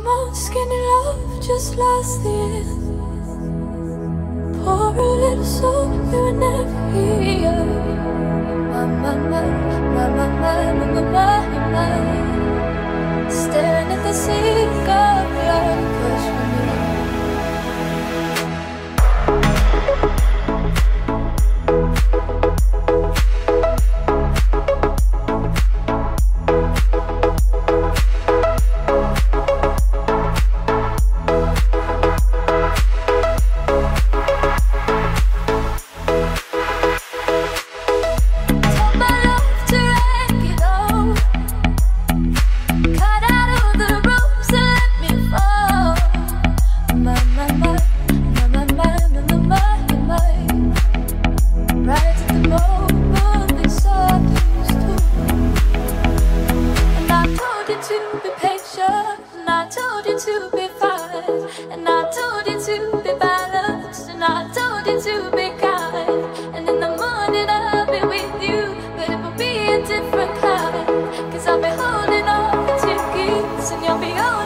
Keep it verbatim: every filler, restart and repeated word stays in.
on, skinny love, just lost the end. Pour a little soul, you were never here. My, my, my, my, my, my, my, my, my, my. Staring at the sink of blood, push me. I'll be holding on to keys and you'll be over.